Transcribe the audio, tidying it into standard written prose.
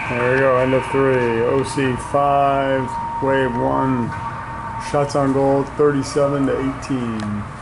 There we go, end of three. OC 5, Wave 1. Shots on goal 37 to 18.